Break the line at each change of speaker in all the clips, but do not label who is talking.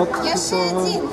Так,
Яшчэ один.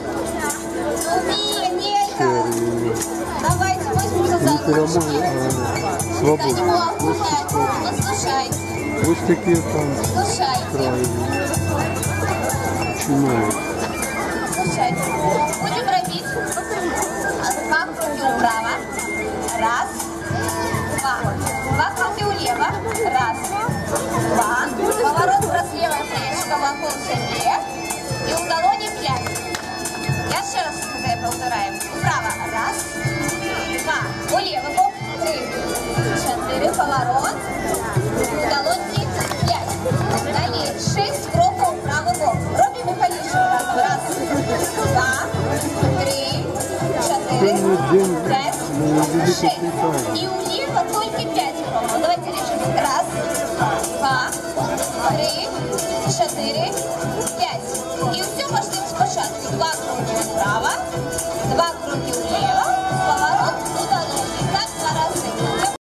серія.
Давайте возьмемся за
Перемоги, свобода.
станем угадать. Послушайте.
Ось такі там
Слушайте.
краю. Починають.
Слушайте. Будем робить 2 круги вправо. Раз, два. 2 круги влево. Раз, два. Поворот про левое плечико вокруг себе. И у ладони 5. Я еще раз повторяем. Вправо. Раз, два. Влево. 3, 4. Поворот. У ладони 5. Далее 6 кроков в правый бок. Робим механично. Раз, два, 3, 4, 5, 6. И